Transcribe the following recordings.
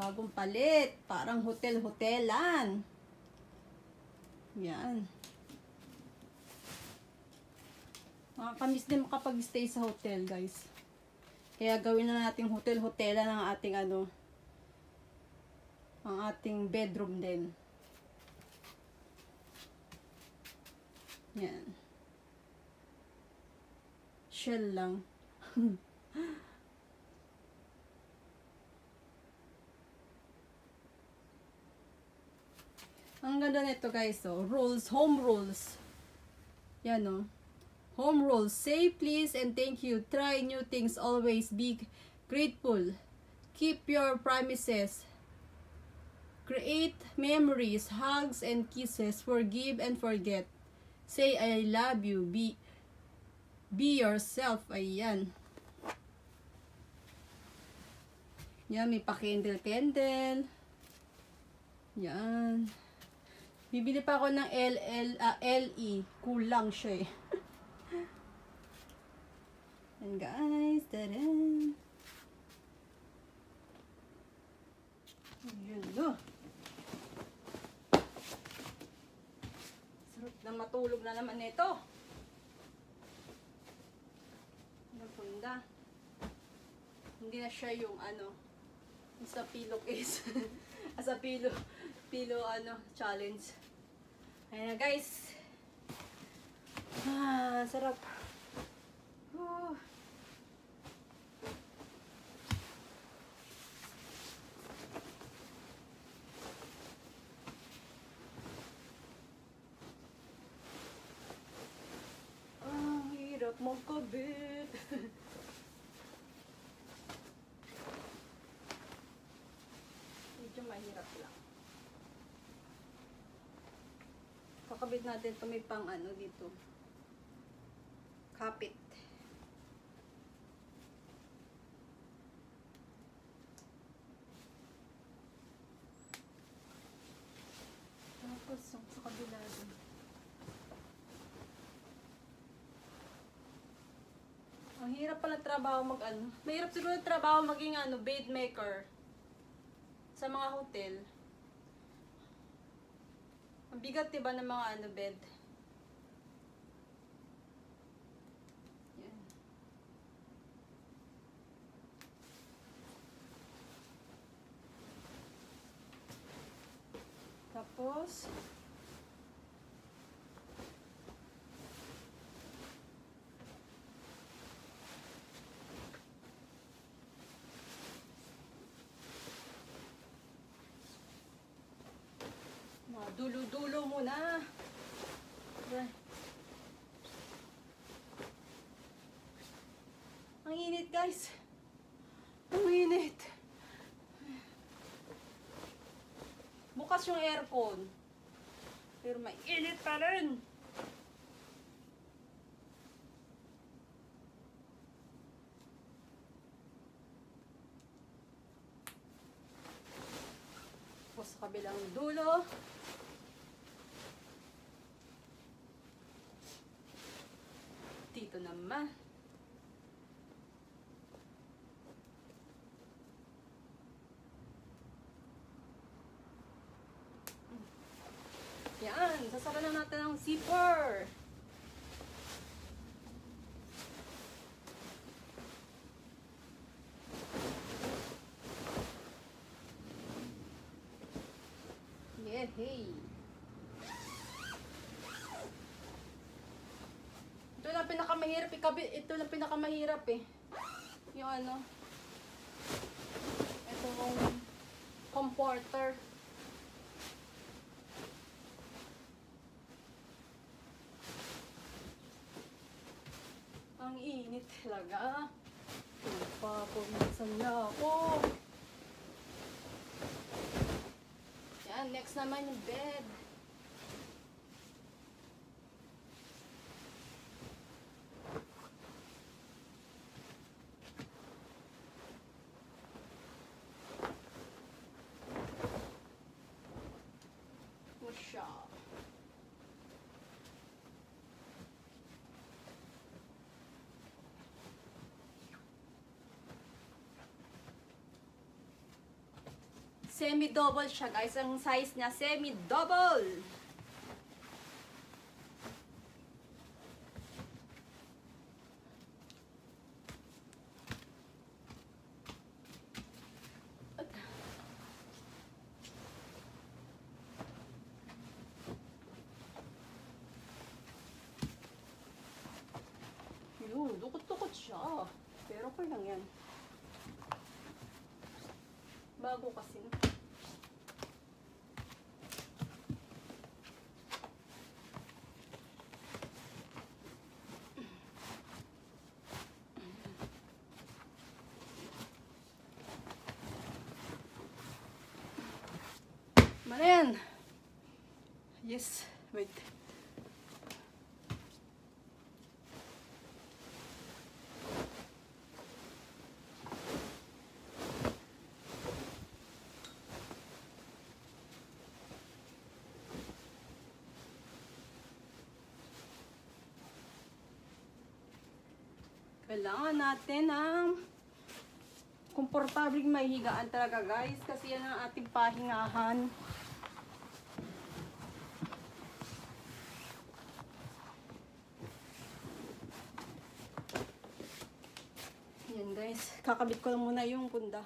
bagong palit. Parang hotel-hotelan. Yan. Nakakamiss din makapag-stay sa hotel, guys. Kaya gawin na natin hotel-hotelan ang ating ang ating bedroom din. Yan. Shell lang. Ang ganda nito, guys, oh. Rules, home rules. Yan, oh. Home rules. Say please and thank you. Try new things. Always be grateful. Keep your promises. Create memories, hugs and kisses. Forgive and forget. Say I love you. Be yourself. Ayan. Yan, may pa-candle. Yan. Bibili pa ako ng LE. Kulang siya eh. And guys, taran. Yun do. Sarap na matulog na naman nito. Napunda. Hindi na siya yung sa pillow case. Sa pillow challenge. Ayan na, guys. Sarap. Hirap magkabit. Medyo mahirap lang. Kakabit natin ito, may pang dito. Kapit. Tapos sa kabila din. Ang hirap pala trabaho mahirap siguro trabaho maging bed maker sa mga hotel. Ang bigat, diba, ng mga bed. Yan. Tapos dulo-dulo muna. Ang init, guys. Ang init. Bukas yung aircon. Pero may init pa rin. Tapos sa kabilang dulo. Dito naman. Yan. Sasara na natin ang zipper. Yeah, hey. Ito lang pinakamahirap ikabit. Ito lang pinakamahirap eh. Yung ito yung comforter. Ang init talaga. Papawisan na ako. Yan, next naman yung bed. Semi-double siya, guys. Ang size niya, semi-double. Yun, dukot-dukot siya. Pero okay lang yan. Bago kasi. Marian! Yes, wait. Kailangan natin ng komportabling may higaan talaga, guys, kasi yan ang ating pahingahan. Yan, guys, kakabit ko lang muna yung punda.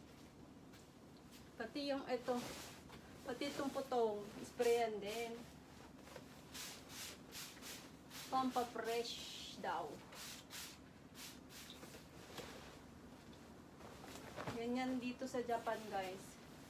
Pati yung ito, pati itong putong, sprayan din. Pampa-fresh daw. Ganyan dito sa Japan, guys.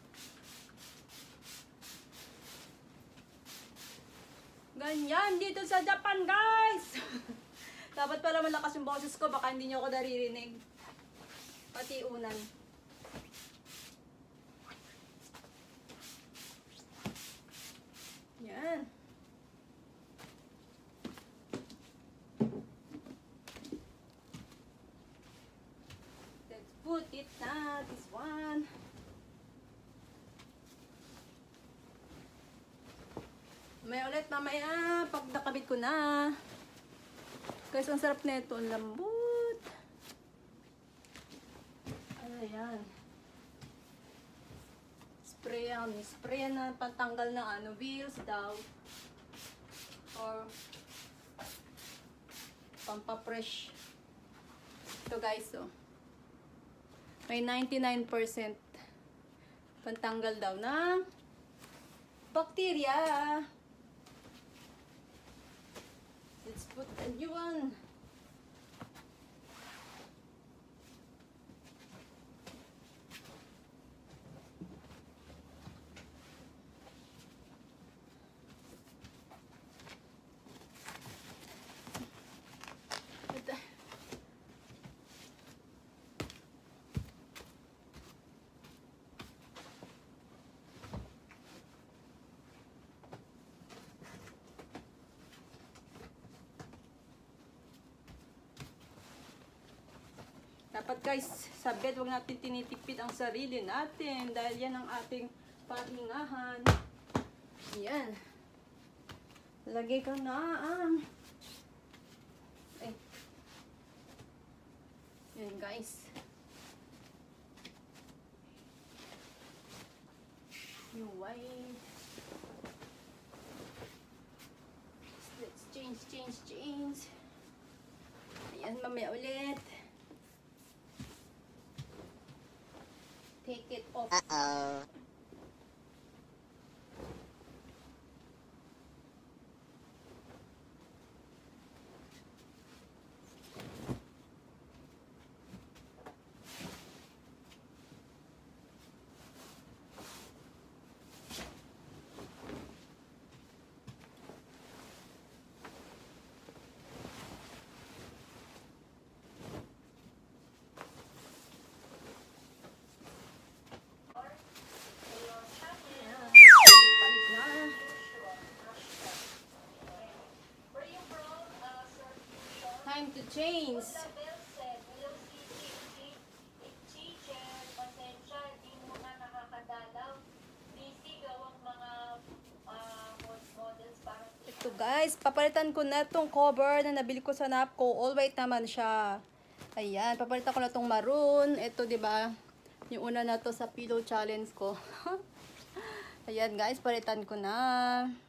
Ganyan dito sa Japan, guys! Dapat pala malakas yung boses ko, baka hindi nyo ako naririnig. Pati unan. Yan. Put it na, this one. May ulit mamaya pag nakabit ko na. Guys, ang sarap nito, ang lambot. Ayan. Sprayan na pantanggal ng ano, wheels daw. Or pampa-fresh. Ito, guys, oh. May 99% pantanggal daw ng bacteria. Let's put a new one. Dapat, guys, sa bed, huwag natin tinitipid ang sarili natin dahil yan ang ating pahingahan. Yan. Lagay ko na ang yan, guys. Yung white. Let's change. Ayan, mamaya ulit. Take it off. Uh-oh. Time to change. Ito, guys, papalitan ko na itong cover na nabili ko sa Napco. All white naman siya. Ayan, papalitan ko na itong maroon. Ito, 'di ba? Yung una na to sa pillow challenge ko. Ayan guys, palitan ko na.